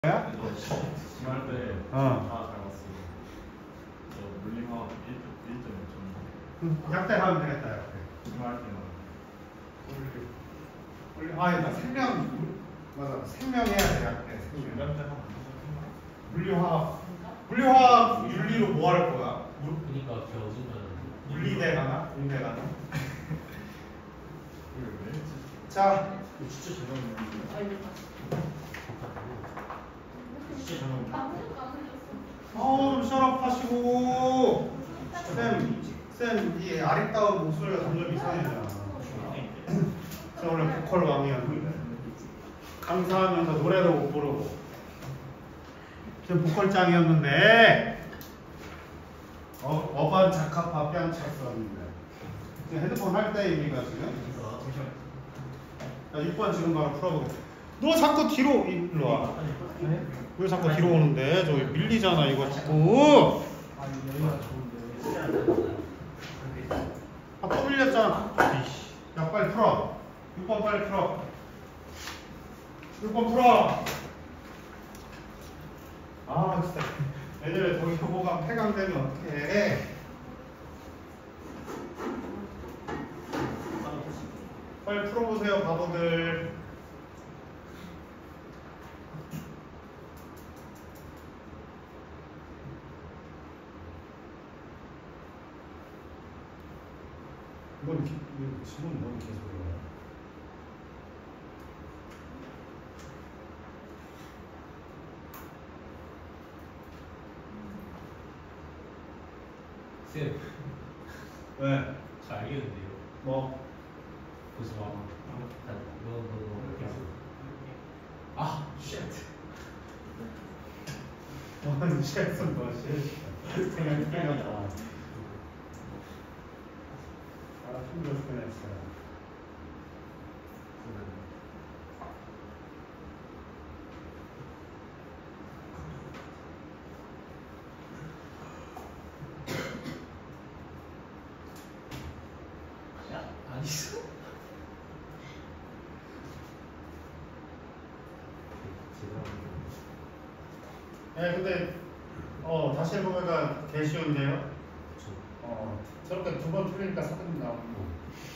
야? 주말 때 다 닮았어요. 저 물리화학 1.5점. 약대 하면 되겠다. 약대. 주말 때만. 나 생명 맞아. 생명해야 돼. 약대. 주말 때 하면 물리화학 윤리로 뭐 할 거야? 그러니까 겨우지는 물리대 가나? 공대 가나? 왜? 자, 진짜 잘 나오네. 진짜 잘 나오네. 셔럽하시고 쌤이 아리따운 목소리가 점점 이상해져. 저 원래 보컬 왕이었는데 강사하면서 노래도 못 부르고 전 보컬장이었는데 어반 작합파 뺨쳤었는데 지금 헤드폰 할 때입니까 지금? 자 6번 지금 바로 풀어보겠습니다. 너 자꾸 뒤로 일로 와. 왜 자꾸 뒤로 오는데? 저기 밀리잖아 이거 자꾸. 또 밀렸잖아. 야 빨리 풀어. 6번 빨리 풀어. 6번 풀어. 아 진짜 애들 저기 교보감 폐강되면 어떡해. 빨리 풀어보세요 바보들. 이건 지금 너무 개소리야. 쌤, 왜? 저 알겠는데요. 뭐? 보지 마. 너 계속. 아, 쉣. 너는 쉣은 뭐 쉣. 생각나. 힘들었을 뻔했어요. 야, 아니죠. 네, 근데 다시 해보니까 개 쉬운데요? 저렇게 두 번 틀리니까 사금 나오고.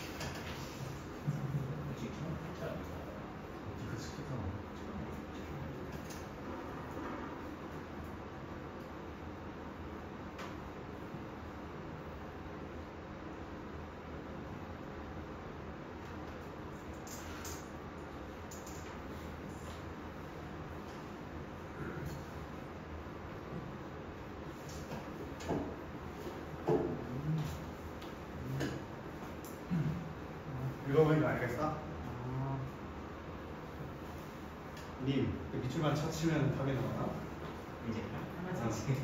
읽어보니까 알겠어? 님, 밑줄만 쳐치면 답이 나오나? 이제 하나씩.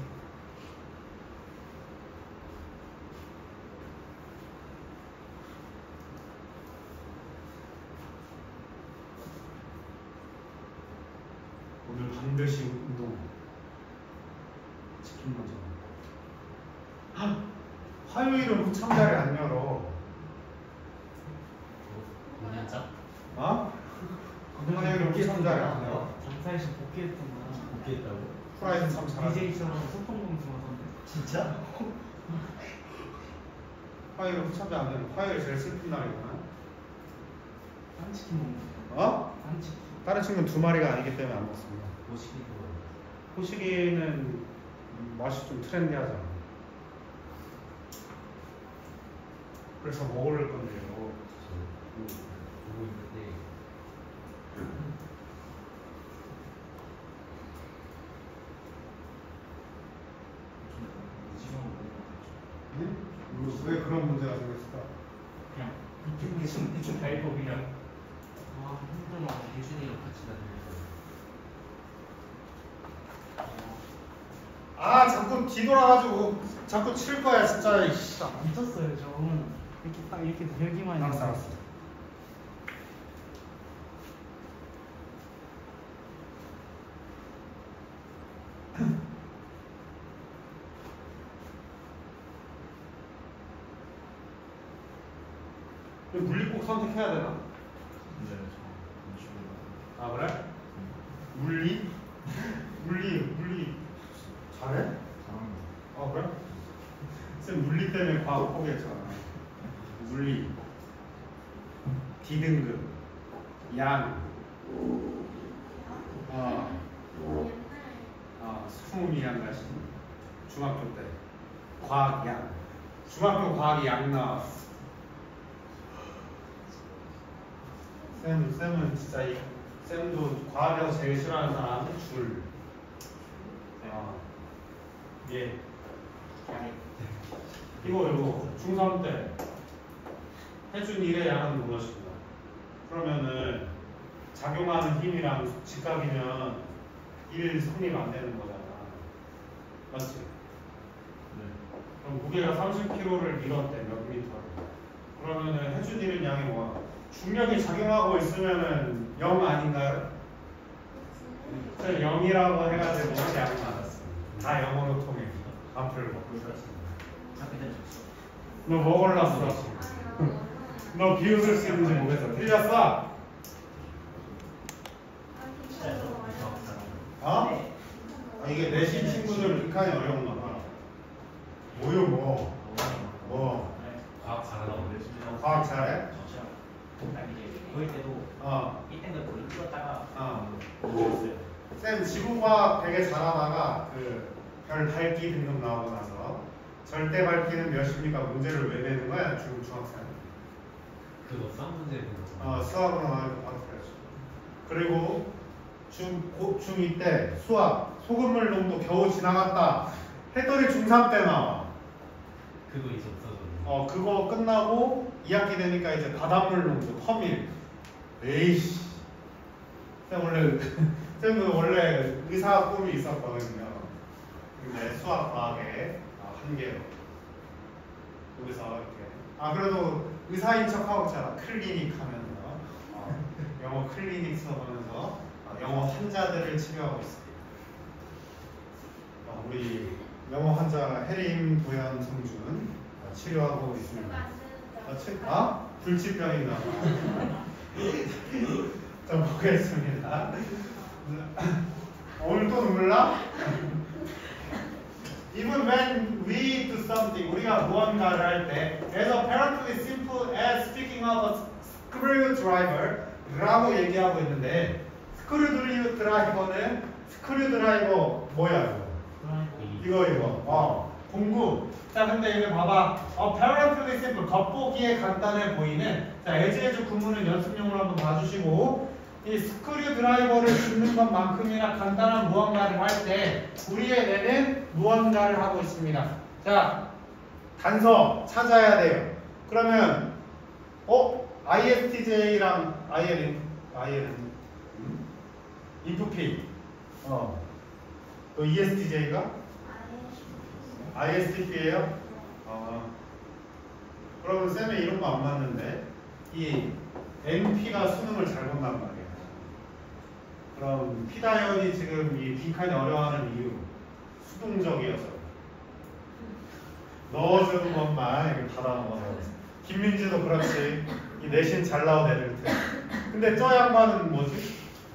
오늘 반드시 운동. 치킨 먼저 먹고. 화요일은 후참자리 안 열어. 5년차? 어? 화요일은 후참자리 안 열어. 장사에서 복귀했구나. 복귀했다고? 프라이드 참 잘하지. DJ처럼 소통 공수하던데. 진짜? 화요일은 후참자 안 열어. 화요일 제일 슬픈 날이구나. 한 치킨 먹는 어? 한 치킨. 다른 친구는 두 마리가 아니기 때문에 안 먹습니다. 모시기 호식이는 맛이 좀 트렌디하잖아. 그래서 먹을 건데요. 보고 있는데 왜 그런 문제가 생겼을까? 그냥 이쪽 달고 그냥 아 힘들어. 예준이랑 같이 다니면서 아 자꾸 뒤돌아가지고 자꾸 칠 거야 진짜. 이씨. 안 쳤어요 저는. 이렇게 딱 이렇게 여기만 있는 거. 알았어. 물리 꼭 선택해야 되나? 네, 저 아 그래? 물리? 물리 잘해? 잘합니다. 그래? 쌤 물리 때문에 과학 포기했잖아. 물리 D등급 양 수풍이 양 가시 중학교 때 과학 양 중학교 과학이 양 나왔어. 쌤은 진짜 쌤도 과학에서 제일 싫어하는 사람 줄. 예. 이거 중3 때 해준 일의 양은 무엇인가? 그러면은 작용하는 힘이랑 직각이면 일 성립 안 되는 거잖아. 맞지? 네. 그럼 무게가 30kg를 밀었대 몇 미터를. 그러면은 해준 일의 양이 뭐야? 중력이 작용하고 있으면은 0 아닌가요? 0이라고 해가지고 양이 많았어. 다 영어로 통해. 안 풀고. 너 뭐 골랐어? 너 비웃을 수 있는지 모르겠어. 틀렸어? 이게 내신 친구들 극한이 어려운가 봐. 뭐? 과학 잘하고 과학 잘해? 보일 때도 이때는 머리 풀었다가 쌤 지구과학 되게 잘하다가 별 밝기 등급 나오고 나서 절대 밝기는 몇입니까? 문제를 왜 내는 거야? 중학생. 그거 쌍 문제 그거. 수학으로 나오는 거 그리고 중2 때 수학 소금물 농도 겨우 지나갔다 했더니 중3 때 나와. 그거 이제 없어졌네. 그거 끝나고 2학기 되니까 이제 바닷물 농도 퍼밀. 에이씨. 쌤도 원래 의사 꿈이 있었거든요. 근데 수학 과학에 한계로 여기서 이렇게 그래도 의사인 척하고 있잖아. 클리닉 하면서 영어 클리닉 써보면서 영어 환자들을 치료하고 있습니다. 우리 영어 환자 해림 도연 성준 치료하고 있습니다. 불치병인가 봐. 자 보겠습니다. 오늘 또 눈물 나? Even when we do something, 우리가 무언가를 할 때, as apparently simple as speaking of a screwdriver 라고 얘기하고 있는데, 스크류드라이버는 스크류드라이버 뭐야 이거 공구. 자 근데 이거 봐봐. apparently simple 겉보기에 간단해 보이는. 자 as 구문은 연습용으로 한번 봐주시고, 이 스크류 드라이버를 줍는 것만큼이나 간단한 무언가를 할 때 우리의 뇌는 무언가를 하고 있습니다. 자, 단서 찾아야 돼요. 그러면 ISTJ랑 IL은 인프피. 또 ESTJ가 ISTP예요? 그러면 쌤에 이런 거 안 맞는데 이 NP가 수능을 잘 본단 말이에요. 그럼 피다연이 지금 이 빈칸이 어려워하는 이유 수동적이어서 넣어주는 것만 이렇게 받아 먹어서. 김민지도 그렇지. 이 내신 잘 나온 애들 때. 근데 저 양반은 뭐지?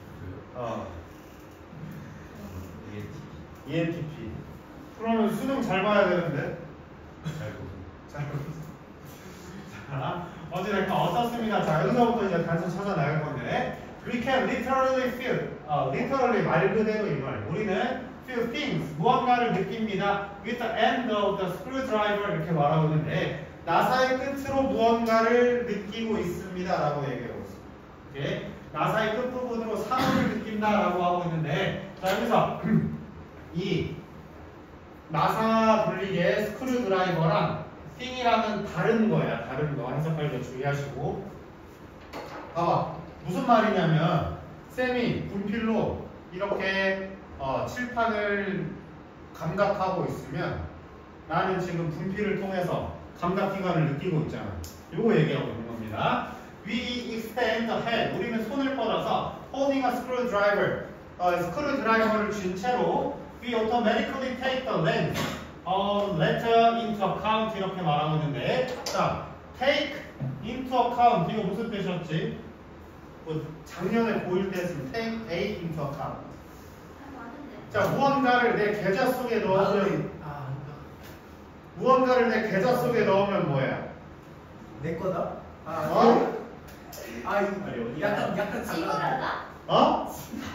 ENTP. 그러면 수능 잘 봐야 되는데. 잘 보고. 자, 어찌됐건 어떻습니다. 자, 여기서부터 이제 단서 찾아 나갈 건데, we can literally feel, literally 말 그대로 이 말. 우리는 feel things, 무언가를 느낍니다. with the end of the screwdriver 이렇게 말하고 있는데, 나사의 끝으로 무언가를 느끼고 있습니다라고 얘기하고 있습니다. 오케이? 나사의 끝 부분으로 산업을 느낀다라고 하고 있는데, 자 여기서 이 나사 분리의 스크류드라이버랑 thing이랑은 다른 거야. 다른 거. 해석할 때 주의하시고. 봐봐. 무슨 말이냐면 쌤이 분필로 이렇게 칠판을 감각하고 있으면 나는 지금 분필을 통해서 감각기관을 느끼고 있잖아. 요거 얘기하고 있는 겁니다. We extend the hand. 우리는 손을 뻗어서 holding a screwdriver. 스크류드라이버를 쥔 채로 we automatically take the length letter into account 이렇게 말하고 있는데, 자, take into account 이거 무슨 뜻이었지? 작년에 고1 때 했으면 take into account. 자, 무언가를 내 계좌 속에 넣으면 무언가를 내 계좌 속에 넣으면 뭐야? 내 거다? 약간 찍어달라? 어?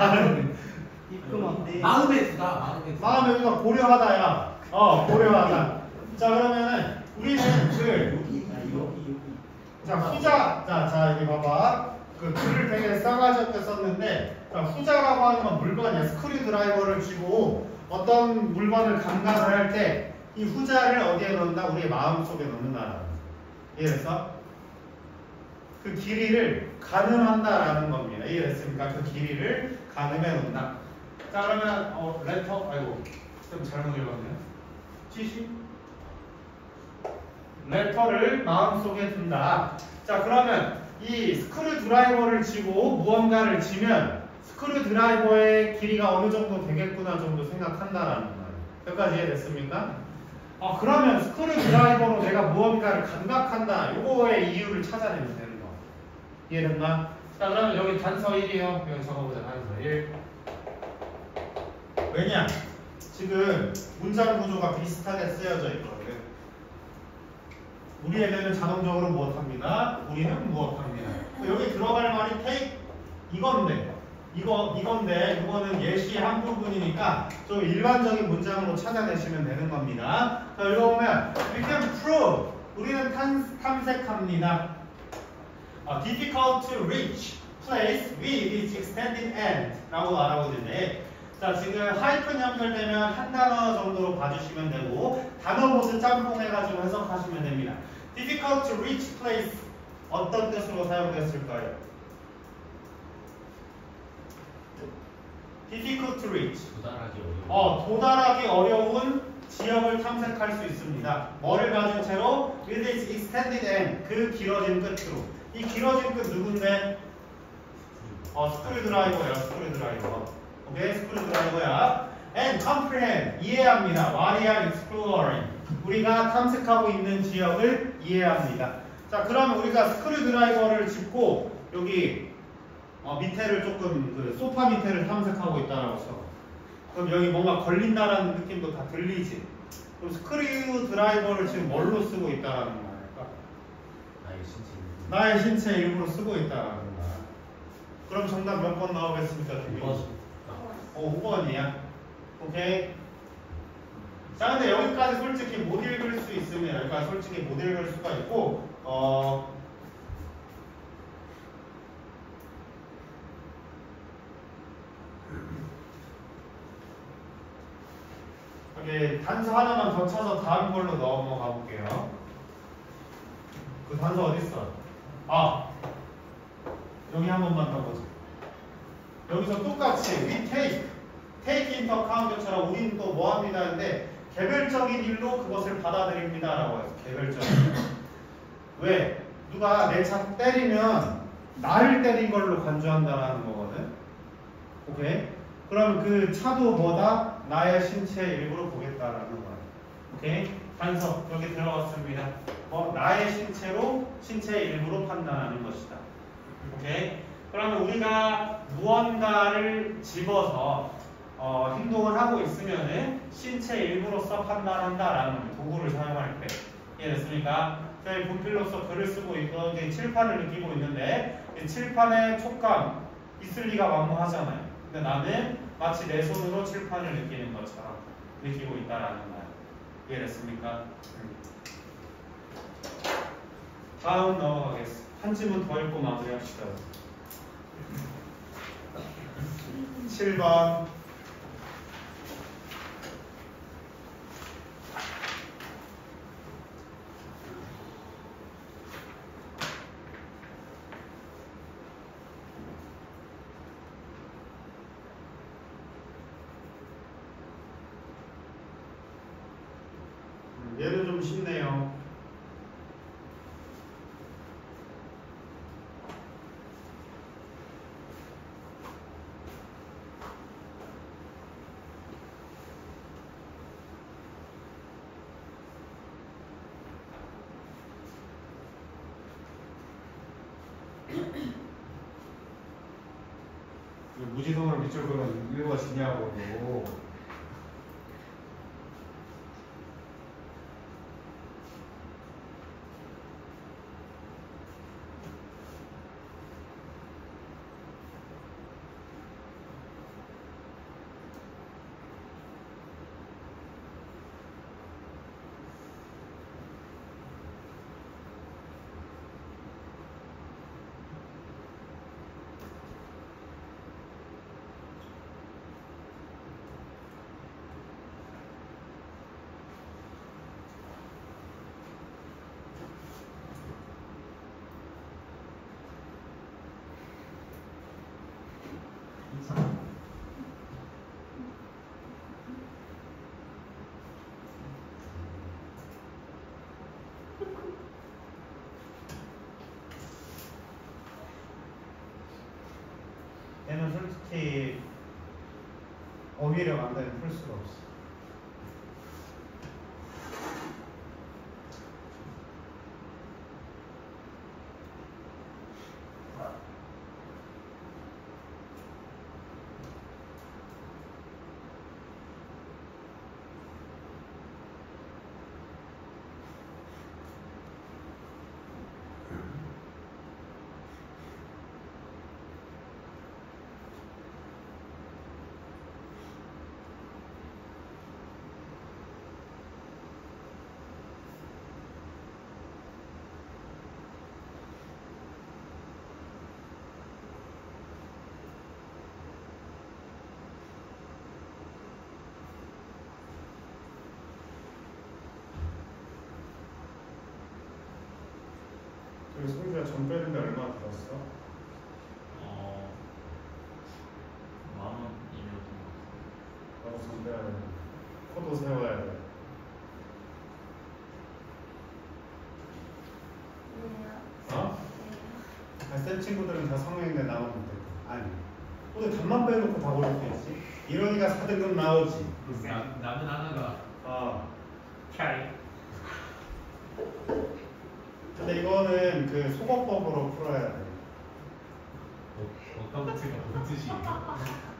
입금한데 마음에 두다. 마음에 우리가 고려하다야. 고려하다. 자, 그러면은 우리는 자, 후자. 자, 여기 봐봐. 그 글을 되게 싸가지 없게 썼는데, 자, 후자라고 하는 건 물건이야. 스크류 드라이버를 쥐고 어떤 물건을 감각을 할 때 이 후자를 어디에 넣는다? 우리의 마음 속에 넣는다라는 거죠. 이해됐어? 그 길이를 가늠한다라는 겁니다. 이해됐습니까? 그 길이를 가늠해 놓는다. 자, 그러면 레터, 아이고, 좀 잘못 읽었네요. CC? 레터를 마음속에 둔다. 자, 그러면 이 스크류 드라이버를 쥐고 무언가를 쥐면 스크류 드라이버의 길이가 어느 정도 되겠구나 정도 생각한다라는 거예요. 여기까지 이해됐습니까? 그러면 스크류 드라이버로 내가 무언가를 감각한다. 요거의 이유를 찾아내면 되는 거. 이해됐나? 자, 그러면 여기 단서 1이에요. 여기 적어보자. 단서 1. 왜냐? 지금 문장 구조가 비슷하게 쓰여져 있거든. 우리에게는 자동적으로 무엇합니다? 우리는 무엇합니다. 여기 들어갈 말이 take 이건데 이거는 예시의 한 부분이니까 좀 일반적인 문장으로 찾아내시면 되는 겁니다. 자, 읽어보면 we can prove 우리는 탐색합니다. difficult to reach place with its extended end 라고 알아보는데, 자, 지금 하이픈 연결되면 한 단어 정도로 봐주시면 되고 단어 모두 짬뽕해가지고 해석하시면 됩니다. difficult to reach place 어떤 뜻으로 사용됐을까요? difficult to reach 도달하기 어려운 지역을 탐색할 수 있습니다. 뭐를 가진 채로 with its extended end 그 길어진 끝으로. 이 길어진 끝 누군데? 스크류 드라이버야. 스크류 드라이버. 오케이, 스크류 드라이버야. and comprehend 이해합니다. what we are exploring 우리가 탐색하고 있는 지역을 이해합니다. 자, 그럼 우리가 스크류 드라이버를 짚고 여기 밑에를 조금 그 소파 밑에를 탐색하고 있다라고 써. 그럼 여기 뭔가 걸린다라는 느낌도 다 들리지. 그럼 스크류 드라이버를 지금 뭘로 쓰고 있다라는 거니까? 나의 신체 일부로 쓰고 있다라는 거야. 그럼 정답 몇 번 나오겠습니까? 5번이야. 오케이. 자, 근데 여기까지 솔직히 못 읽을 수 있으면 여기까지 솔직히 못 읽을 수가 있고 여기 단서 하나만 더 쳐서 다음 걸로 넘어가 볼게요. 그 단서 어디 있어? 여기 한 번만 더 보자. 여기서 똑같이 we take into account처럼 우리는 또 뭐 합니다 하는데 개별적인 일로 그것을 받아들입니다 라고 해서 개별적인. 왜? 누가 내 차 때리면 나를 때린 걸로 간주한다라는 거거든. 오케이? 그럼 그 차도 뭐다? 나의 신체 일부로 보겠다라는 거야. 오케이? 단서 여기 들어갔습니다. 나의 신체로 신체의 일부로 판단하는 것이다. 오케이? 그러면 우리가 무언가를 집어서 행동을 하고 있으면은 신체 일부로서 판단한다라는 도구를 사용할 때. 이해됐습니까? 저희 분필로서 글을 쓰고 있고 칠판을 느끼고 있는데 칠판의 촉감 있을 리가 만무하잖아요. 근데 나는 마치 내 손으로 칠판을 느끼는 것처럼 느끼고 있다라는 거야. 이해됐습니까? 다음 넘어가겠습니다. 한 지문 더 읽고 마무리합시다. 7번. 얘는 좀 쉽네요. 무지성으로 밑줄 그으면 일부가 지냐고. 솔직히 어휘력 안 되면 풀 수가 없어. 그리고 성주야 전 빼는데 얼마 들었어? 10,000원이면 나도 전 빼야 돼. 코도 세워야 돼. 어? 센 친구들은 다 성형인데 나오면 돼. 아니. 근데 답만 빼놓고 다 고를 수 있지. 이러니까 4등급 나오지. 남은 하나가 차이. 근데 이거는 그 소거법으로 풀어야 돼. 어까부트가 뭔 뜻이에요?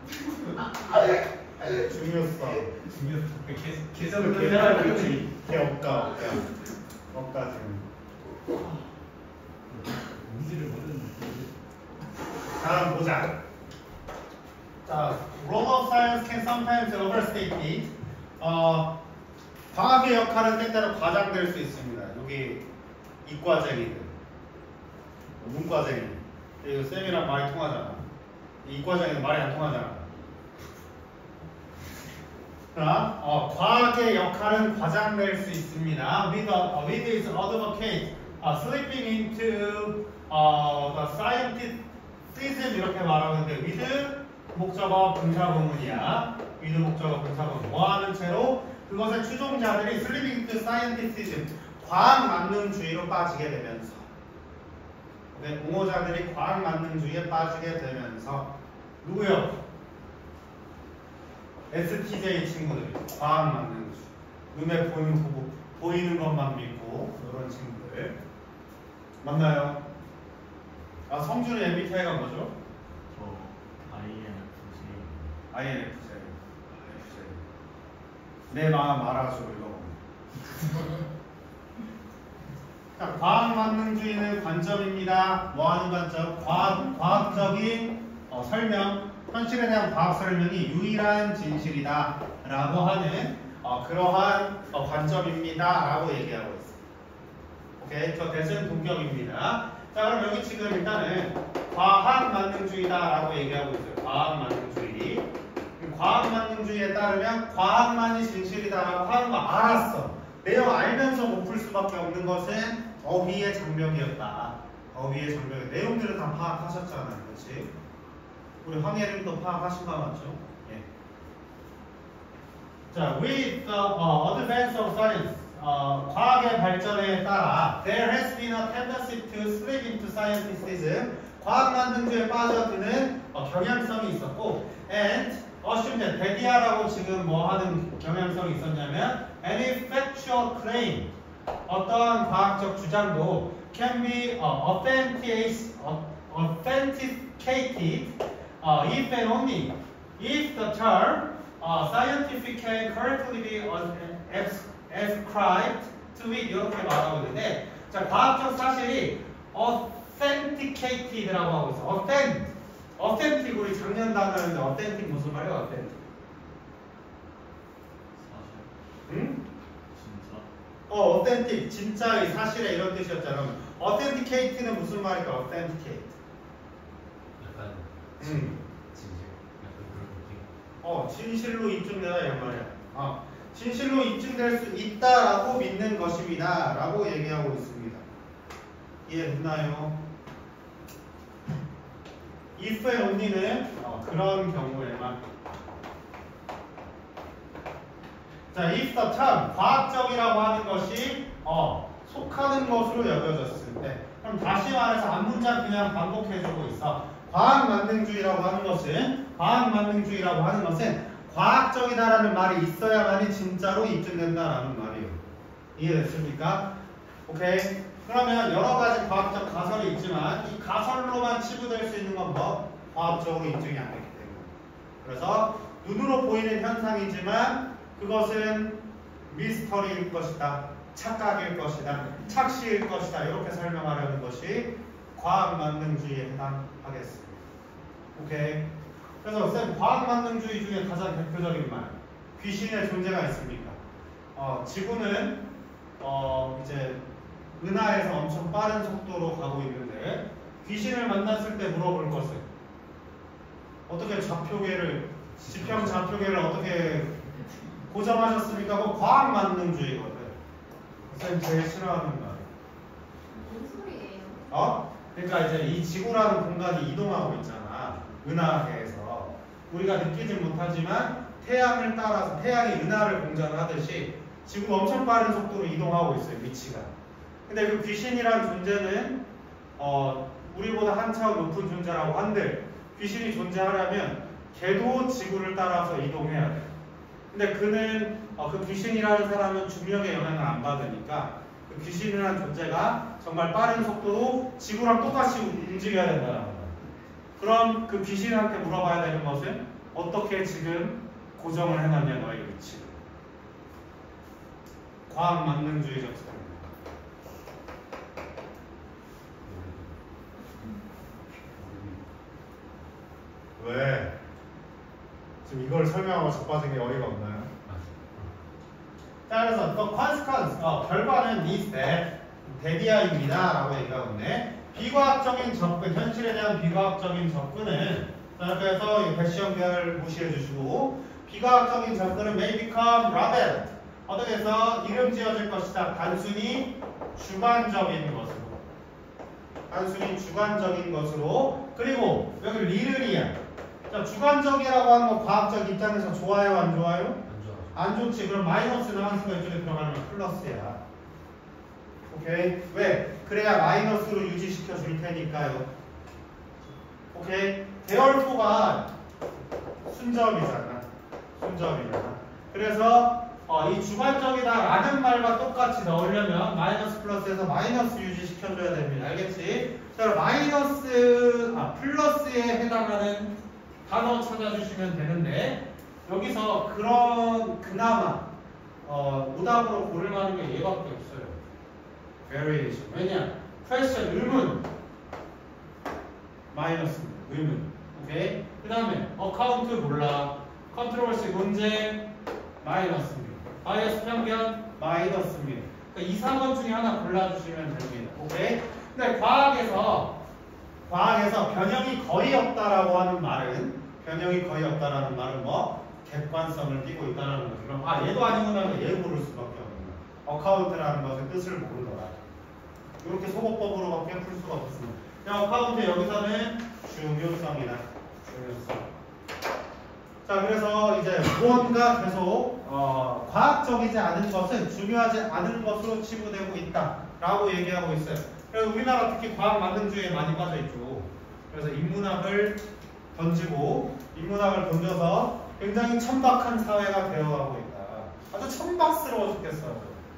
중요성. 계산을 그렇지. 개업가, 업가 등. 문제를 모르는 다음 보자. 자, role of science can sometimes overstate it. 과학의 역할은 때때로 과장될 수 있습니다. 여기 이과쟁이들, 문과쟁이. 이거 쌤이랑 말이 통하잖아. 이과쟁이는 말이 안 통하잖아. 자, 과학의 역할은 과장될 수 있습니다. With its advocate slipping into the scientificism 이렇게 말하는데 with 목적어 분사구문이야. with 목적어 분사구문. 뭐하는 채로 그것의 추종자들이 slipping into scientificism 과학 만능주의로 빠지게 되면서 옹호자들이 과학 만능주의에 빠지게 되면서 누구요? STJ 친구들 과학 만능주의 눈에 보이는 것만 믿고 이런 친구들 맞나요? 성준의 MBTI가 뭐죠? 저 INFJ. INFJ. 내 마음 알아줘 이거. 자, 과학 만능주의는 관점입니다. 뭐하는 관점? 과학적인 설명, 현실에 대한 과학 설명이 유일한 진실이다 라고 하는 그러한 관점입니다 라고 얘기하고 있어요. 오케이, 저 대신 동격입니다. 자, 그럼 여기 지금 일단은 과학 만능주의다 라고 얘기하고 있어요. 과학 만능주의. 과학 만능주의에 따르면 과학만이 진실이다 라고 하는 거 알았어. 내용 알면서 못 풀 수밖에 없는 것은 어휘의 장벽이었다. 어휘의 장벽. 내용들을 다 파악하셨잖아요. 그렇지? 우리 황예림도 파악하신 거 맞죠? 예. 자, with the advance of science, 과학의 발전에 따라 there has been a tendency to slip into scientificism. 과학 만능주의에 빠져드는 경향성이 있었고, and assume that 대디아라고 지금 뭐 하는 경향성이 있었냐면, any factual claim, 어떠한 과학적 주장도 can be authenticated if and only if the term scientific can correctly be ascribed to it 이렇게 말하고 있는데 자 과학적 사실이 authenticated라고 하고 있어. authentic 우리 작년 단어였는데 authentic 무슨 말이야? authentic 응? authentic 진짜의 사실에 이런 뜻이었잖아. authenticate는 무슨 말일까? authenticate 약간 진실 약간 그런 느낌. 진실로 입증되다 이런 말이야. 진실로 입증될 수 있다라고 믿는 것입니다. 라고 얘기하고 있습니다. 이해됐나요? if and only는 그런 경우에만. 자, if the term 과학적이라고 하는 것이 속하는 것으로 여겨졌을 때 그럼 다시 말해서 앞문장 그냥 반복해주고 있어. 과학 만능주의라고 하는 것은 과학 만능주의라고 하는 것은 과학적이다라는 말이 있어야만이 진짜로 입증된다라는 말이에요. 이해됐습니까? 오케이. 그러면 여러 가지 과학적 가설이 있지만 이 가설로만 치부될 수 있는 건 뭐? 과학적으로 인증이 안 되기 때문에. 그래서 눈으로 보이는 현상이지만 그것은 미스터리일 것이다. 착각일 것이다. 착시일 것이다. 이렇게 설명하려는 것이 과학 만능주의에 해당하겠습니다. 오케이. 그래서 쌤 과학 만능주의 중에 가장 대표적인 말 귀신의 존재가 있습니까? 지구는 이제 은하에서 엄청 빠른 속도로 가고 있는데 귀신을 만났을 때 물어볼 것은 어떻게 지평 좌표계를 어떻게 고정하셨습니까? 그거 과학 만능주의거든. 쌤 제일 싫어하는 말. 무슨 소리예요? 그러니까 이제 이 지구라는 공간이 이동하고 있잖아. 은하계에서 우리가 느끼진 못하지만 태양을 따라서 태양이 은하를 공전하듯이 지구 엄청 빠른 속도로 이동하고 있어요. 위치가. 근데 그 귀신이라는 존재는 우리보다 한참 높은 존재라고 한들 귀신이 존재하려면 걔도 지구를 따라서 이동해야 돼. 근데 그는 그 귀신이라는 사람은 중력의 영향을 안 받으니까 그 귀신이라는 존재가 정말 빠른 속도로 지구랑 똑같이 움직여야 된다는 거야. 그럼 그 귀신한테 물어봐야 되는 것은 어떻게 지금 고정을 해놨냐 너의 위치를. 과학 만능주의적 설명. 왜? 지금 이걸 설명하고 자빠진 게 어이가 없나요? 자, 그래서 또 consequence, 결과는 is that 데비아입니다 라고 얘기하고 있네. 비과학적인 접근, 현실에 대한 비과학적인 접근은 자, 그래서 이 대시형별 무시해 주시고 비과학적인 접근은 may become relevant 어떻게 해서 이름 지어질 것이다. 단순히 주관적인 것으로 그리고 여기 리르리아 자, 주관적이라고 하는 거 과학적 입장에서 좋아요 안 좋아요? 안 좋지. 그럼 마이너스 나왔으니까 이쪽에 들어가면 플러스야. 오케이? 왜? 그래야 마이너스로 유지시켜 줄 테니까요. 오케이? 대열포가 순접이잖아. 그래서 이 주관적이다라는 말과 똑같이 넣으려면 마이너스 플러스에서 마이너스 유지시켜줘야 됩니다. 알겠지? 자, 플러스에 해당하는 단어 찾아주시면 되는데 여기서 그나마 오답으로 고를 만한 게 얘밖에 없어요. variation. 왜냐? question 의문 마이너스입니다. 의문. 오케이? 그 다음에 account 몰라. controversy 문제 마이너스입니다. 바이어스 편견 마이너스입니다. 그러니까 2, 3번 중에 하나 골라주시면 됩니다. 오케이? 근데 과학에서 변형이 거의 없다라고 하는 말은 뭐? 객관성을 띠고 있다는 거죠. 그럼 얘도 아니구나 하면 얘 고를 수밖에 없는 거야. 어카운트라는 것의 뜻을 모르더라. 이렇게 소거법으로밖에 풀 수가 없습니다. 어카운트 여기서는 중요성이다. 중요성. 자, 그래서 이제 무언가 계속 과학적이지 않은 것은 중요하지 않은 것으로 치부되고 있다라고 얘기하고 있어요. 그래서 우리나라 특히 과학 만능주의에 많이 빠져 있죠. 그래서 인문학을 던져서 굉장히 천박한 사회가 되어가고 있다. 아주 천박스러워 죽겠어요.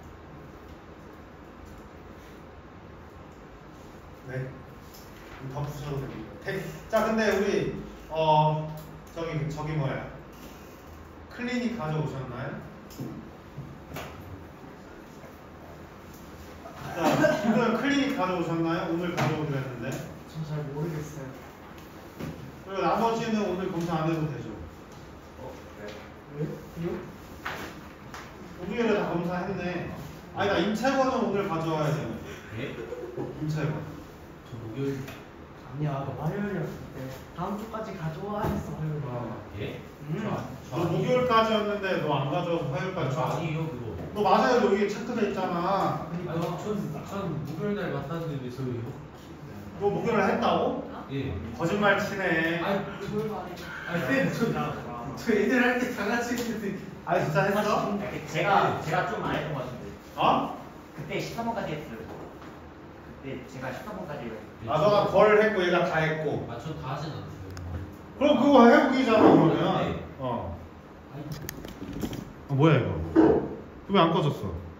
네, 덧붙여도 됩니다. 자, 근데 우리 저기 뭐야? 클리닉 가져오셨나요? 자, 오늘 클리닉 가져오셨나요? 오늘 가져오기로 했는데. 저 잘 모르겠어요. 그리고 나머지는 오늘 검사 안 해도 되죠? 왜요? 목요일에 다 검사했네. 나 임채권은 오늘 가져와야 되는. 예? 임채권. 저 목요일 아니야, 너 화요일이었을 때 다음 주까지 가져와 했어 화요일. 예? 너 목요일까지였는데 너 안 가져와서 화요일까지. 저 아니에요 그거. 너 맞아요. 너 여기 체크돼 있잖아. 전 목요일 날 맡았는데 왜 저요? 너 목요일에 했다고? 예. 거짓말 치네. 저 애들 할 때 다 같이 했는데. 진짜 했어? 제가 좀 안 했던 것 같은데. 그때 13번까지 했어요. 그때 제가 13번까지 너가 걸 했고 얘가 다 했고. 전 다 하진 않았어요. 그럼 그거 해보기잖아 그러면. 뭐야 이거? 왜 안 꺼졌어?